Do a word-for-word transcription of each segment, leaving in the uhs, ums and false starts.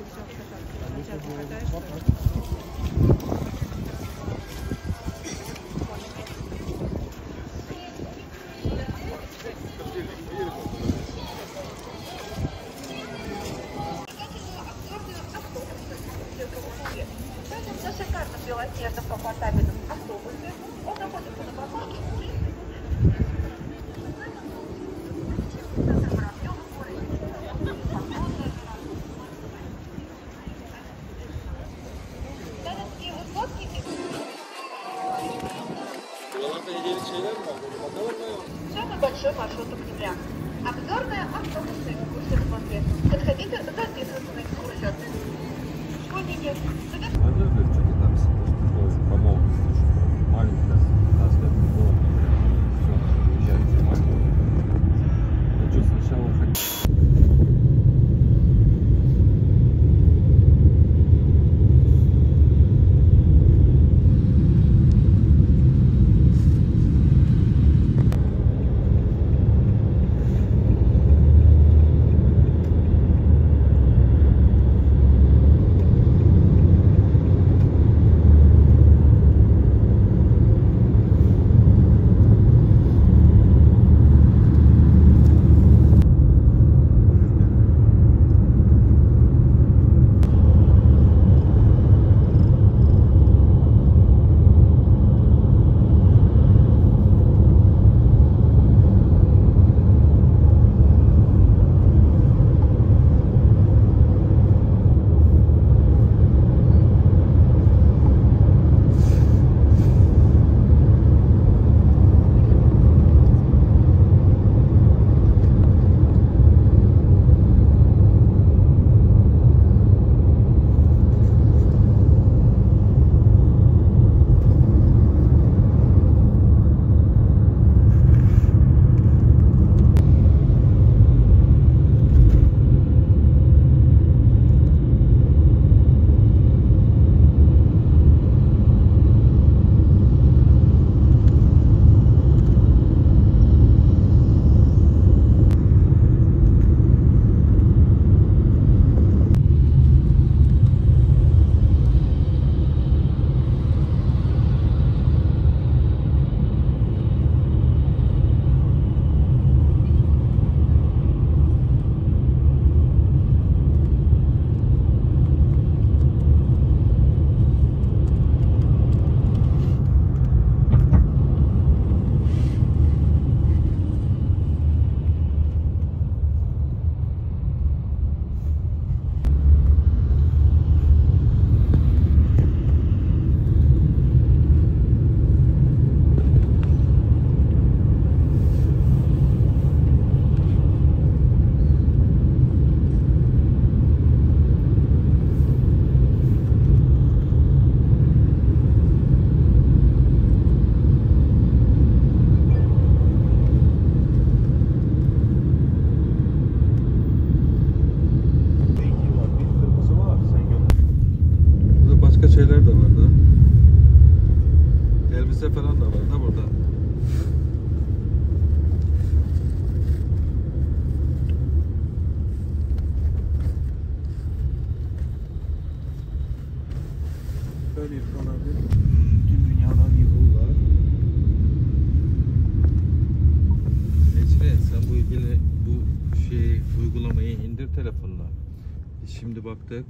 Наша карта белоснежных комфортабельных автобусов. Он находится на парковке. Самый большой маршрут октября. Обзорная автобусная экскурсия в Москве. Подходите записываться на экскурсию. Школьники, по молодости, что маленькая, пятнадцать лет не было, все, уезжает снимать. Ну что, сначала хотел. Şeyler de var da. Elbise falan da var da burada. Böyle yapıyorlardı. Tüm dünyadan gibi var. Necre, sen bu ilgili bu şey uygulamayı indir telefonuna. Biz şimdi baktık.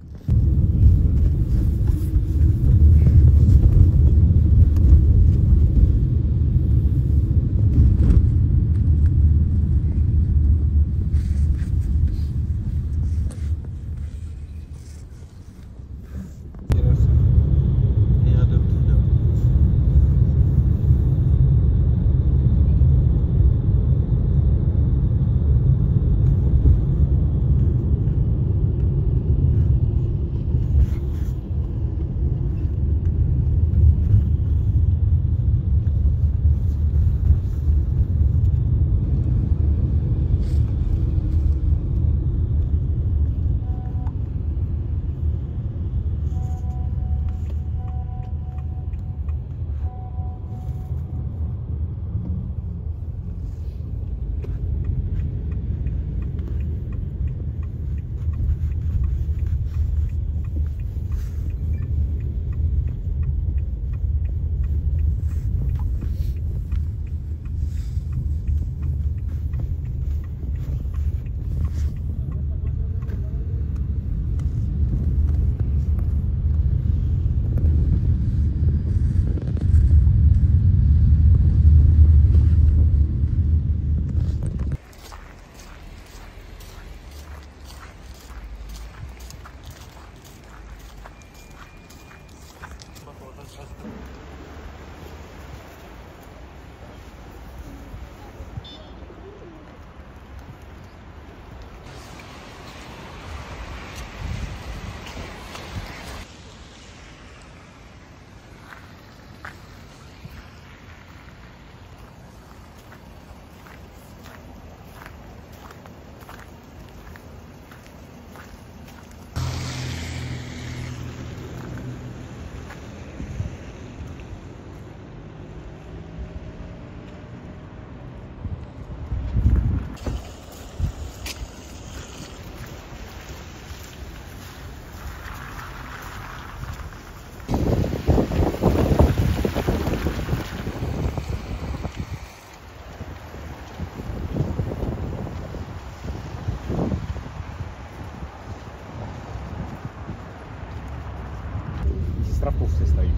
островков состоит.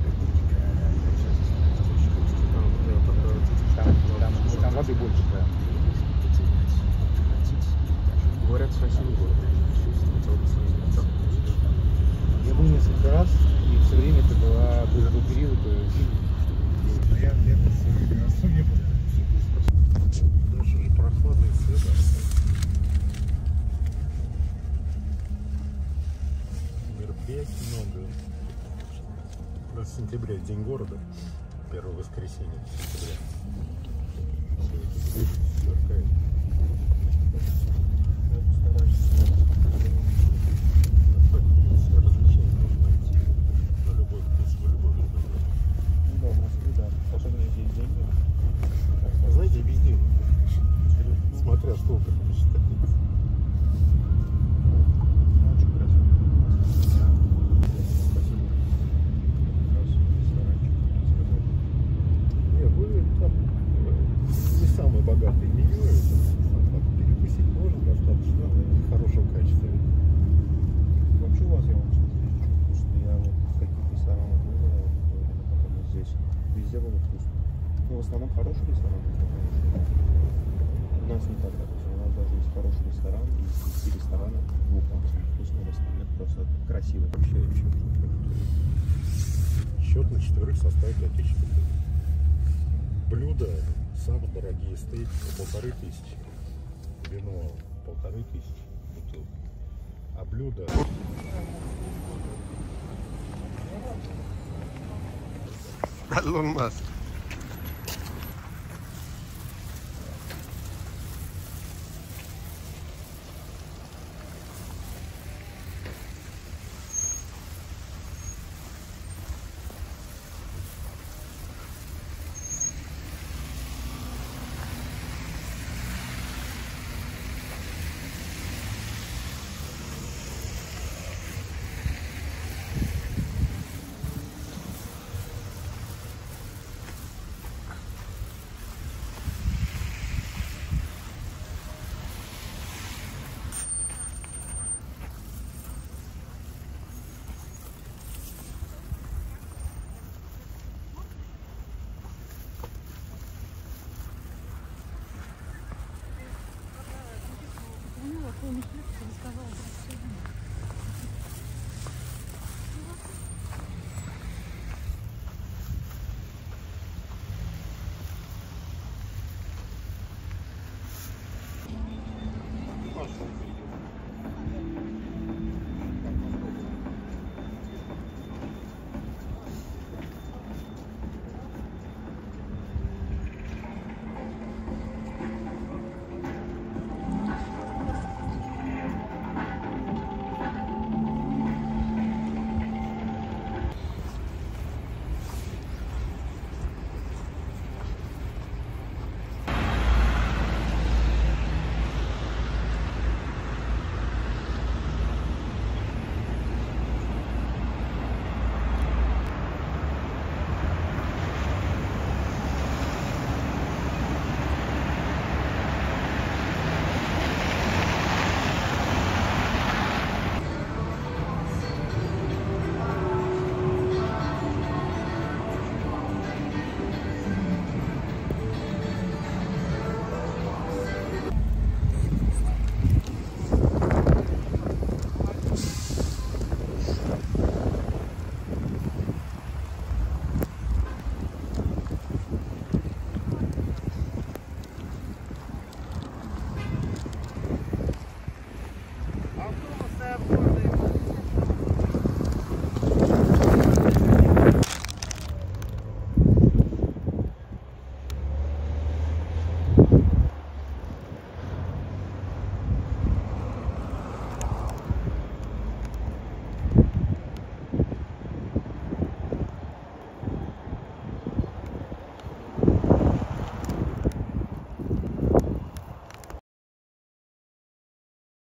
Там, там, там воды больше, да. Говорят, красивый город. Я был несколько раз, и все время это была, был такой период зимний. Но я летом все время раз не был. Дальше же прохладный цвет. Мероприятий много. В сентябре день города. Первое воскресенье сентября. Все это здесь сверкает. Развлечения можно найти на любой вкус, в любой время. Ну да, в Москве, да. Особенно здесь деньги. Знаете, везде. Смотря сколько ты считаешь. Очень красиво. Спасибо. Не, вы там не самые богатые меню, там перекусить можно достаточно, но не хорошего качества. Вообще у вас я вам скажу, потому что я вот в таких ресторанах был, потом и здесь. Везде было вкусно. Ну, в основном хорошие рестораны. У нас не так, допустим, у нас даже есть хороший ресторан, и из десяти ресторанов двух максимум вкусный ресторан. Это просто красиво. Вообще счет. Счет на четверых составит отечественный. Блюда, самые дорогие стейки по полторы тысячи. Вино полторы тысячи бутылка. А блюда... Elon Musk.